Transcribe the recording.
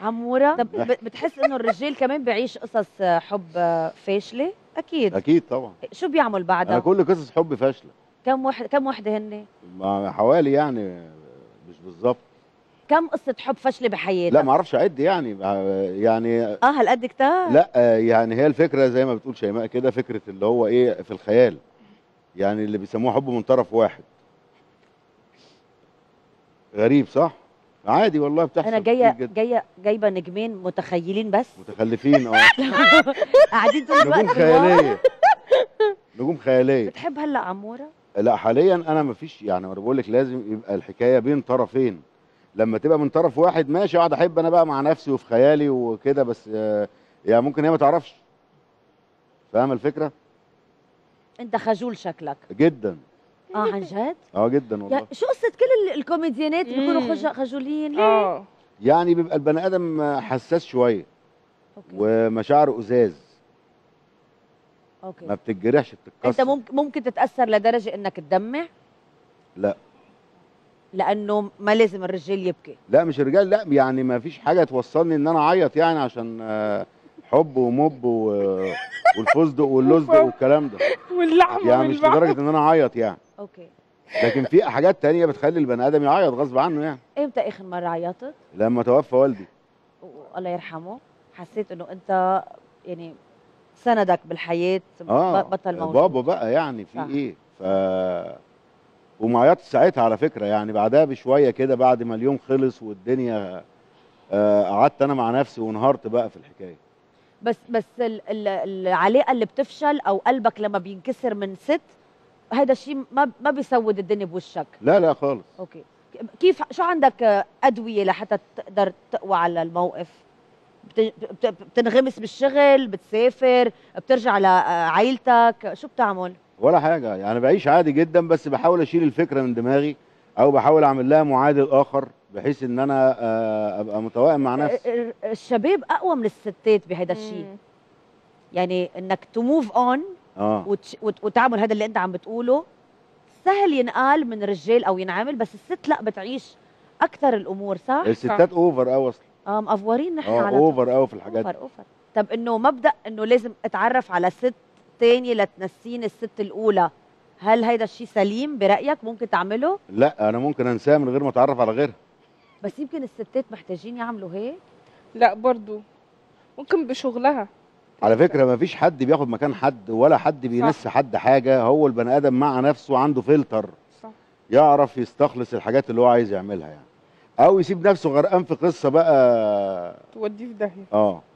عموره. طب بتحس انه الرجال كمان بيعيش قصص حب فاشله؟ اكيد اكيد طبعا. شو بيعمل بعدها؟ انا كل قصص حب فاشله. كم وحده هن؟ حوالي يعني، مش بالظبط. كم قصه حب فاشله بحياتك؟ لا ما اعرفش اعد يعني. هالقد كتار؟ لا يعني هي الفكره زي ما بتقول شيماء كده، فكره اللي هو ايه في الخيال، يعني اللي بيسموه حب من طرف واحد. غريب صح؟ عادي والله بتحصل. انا جايبه نجمين متخيلين بس متخلفين قاعدين طول الوقت نجوم خياليه. نجوم خياليه. بتحب هلا عموره؟ لا حاليا انا مفيش، يعني انا بقول لك لازم يبقى الحكايه بين طرفين. لما تبقى من طرف واحد ماشي اقعد احب انا بقى مع نفسي وفي خيالي وكده، بس يعني ممكن هي ما تعرفش. فاهم الفكره؟ انت خجول شكلك جدا. عن جد؟ جدا والله. شو قصه كل الكوميديانات بيكونوا خجولين ليه؟ يعني بيبقى البني ادم حساس شويه. أوكي. ومشاعره ازاز. اوكي. ما بتتجرحش بتتكسر. انت ممكن تتاثر لدرجه انك تدمع؟ لا. لانه ما لازم الرجال يبكي. لا مش الرجال، لا يعني ما فيش حاجه توصلني ان انا اعيط يعني عشان حب ومب والفستق واللزق والكلام ده. واللحمه يعني مش لدرجه ان انا اعيط يعني. اوكي. لكن في حاجات تانية بتخلي البني ادم يعيط غصب عنه يعني. امتى اخر مره عيطت؟ لما توفى والدي. الله يرحمه. حسيت انه انت يعني سندك بالحياه بطل موجود. بابا بقى يعني في ايه وما عيطتش ساعتها على فكره، يعني بعدها بشويه كده بعد ما اليوم خلص والدنيا قعدت انا مع نفسي وانهارت بقى في الحكايه. بس العلاقه اللي بتفشل او قلبك لما بينكسر من ست، هذا الشيء ما بيسود الدنيا بوشك. لا خالص. اوكي. كيف شو عندك ادويه لحتى تقدر تقوى على الموقف؟ بتنغمس بالشغل، بتسافر، بترجع لعائلتك، شو بتعمل؟ ولا حاجه يعني، بعيش عادي جدا، بس بحاول اشيل الفكره من دماغي او بحاول اعمل لها معادل اخر بحيث ان انا ابقى متوائم مع نفسي. الشباب اقوى من الستات بهذا الشيء. يعني انك تموف اون وتعمل هذا اللي انت عم بتقوله سهل ينقال من الرجال او ينعمل، بس الست لا بتعيش اكثر الامور. صح؟ الستات اوفر قوي اصلا. مقفورين نحن على اوفر قوي في الحاجات دي. اوفر. طب انه مبدا انه لازم اتعرف على ست تانية لتنسيني الست الاولى، هل هيدا الشيء سليم برايك؟ ممكن تعمله؟ لا انا ممكن انساها من غير ما اتعرف على غيرها. بس يمكن الستات محتاجين يعملوا هيك. لا برضو ممكن بشغلها. على فكره ما فيش حد بياخد مكان حد ولا حد بينسي حد حاجه، هو البني ادم مع نفسه عنده فلتر. صح. يعرف يستخلص الحاجات اللي هو عايز يعملها يعني، او يسيب نفسه غرقان في قصه بقى توديه في داهيه.